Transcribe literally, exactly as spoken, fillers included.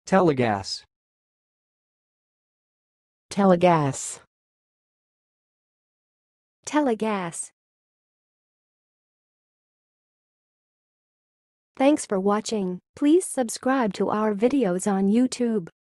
telegas, telegas, telegas. Thanks for watching. Please subscribe to our videos on YouTube.